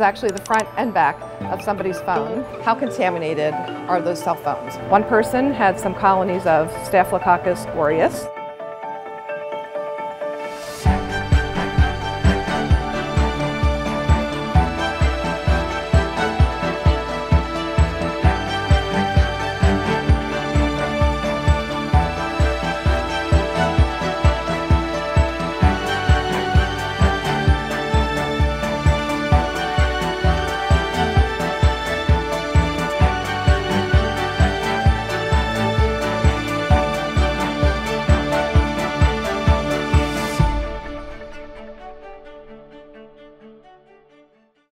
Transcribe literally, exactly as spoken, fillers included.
is actually the front and back of somebody's phone. How contaminated are those cell phones? One person had some colonies of Staphylococcus aureus.